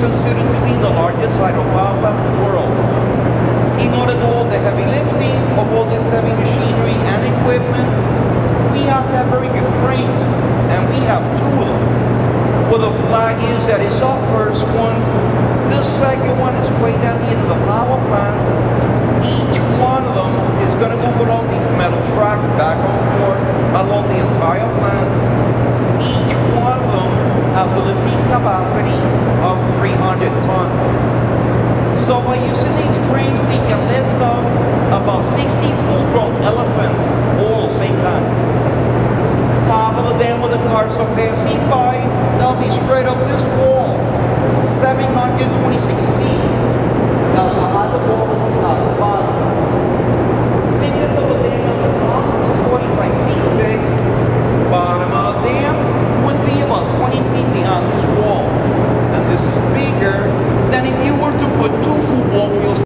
considered to be the largest hydropower plant in the world. In order to do all the heavy lifting of all this heavy machinery and equipment, we have to have very good cranes, and we have two of them. Well, the flag is that it's our first one. The second one is way down the end of the power plant. Each one of them is going to move along these metal tracks back and forth along the entire plant. Each one of them has a lifting capacity of 300 tons. So by using these cranes, we can lift up about 60 full-grown elephants all at the same time. Top of the dam where the cars are passing by, they'll be straight up this wall, 726 feet. That's how high the wall is.